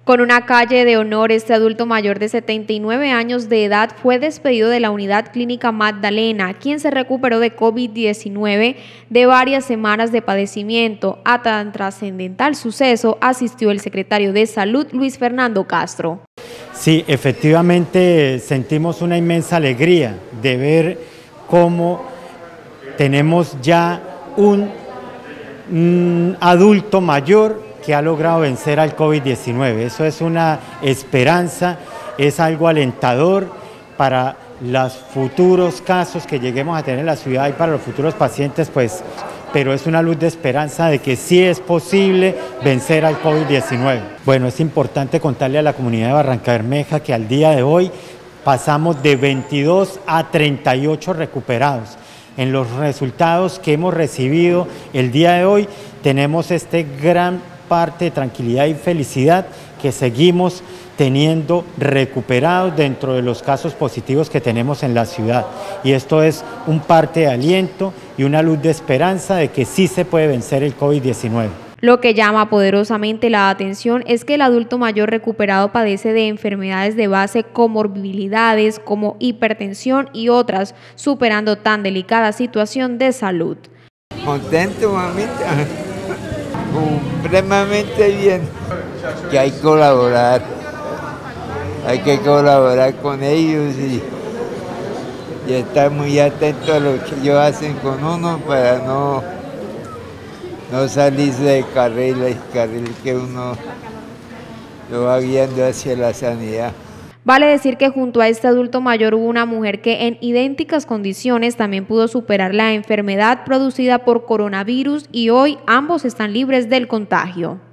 Con una calle de honor, este adulto mayor de 79 años de edad fue despedido de la Unidad Clínica Magdalena, quien se recuperó de COVID-19 de varias semanas de padecimiento. A tan trascendental suceso asistió el secretario de Salud, Luis Fernando Castro. Sí, efectivamente sentimos una inmensa alegría de ver cómo tenemos ya un adulto mayor que ha logrado vencer al COVID-19. Eso es una esperanza, es algo alentador para los futuros casos que lleguemos a tener en la ciudad y para los futuros pacientes, pues, pero es una luz de esperanza de que sí es posible vencer al COVID-19. Bueno, es importante contarle a la comunidad de Barrancabermeja que al día de hoy pasamos de 22 a 38 recuperados. En los resultados que hemos recibido el día de hoy tenemos este gran parte de tranquilidad y felicidad que seguimos teniendo recuperados dentro de los casos positivos que tenemos en la ciudad. Y esto es un parte de aliento y una luz de esperanza de que sí se puede vencer el COVID-19. Lo que llama poderosamente la atención es que el adulto mayor recuperado padece de enfermedades de base, comorbilidades como hipertensión y otras, superando tan delicada situación de salud. Contento, mamita, supremamente bien, que hay que colaborar con ellos y estar muy atento a lo que ellos hacen con uno para no salirse del carril, el carril que uno lo va guiando hacia la sanidad. Vale decir que junto a este adulto mayor hubo una mujer que en idénticas condiciones también pudo superar la enfermedad producida por coronavirus y hoy ambos están libres del contagio.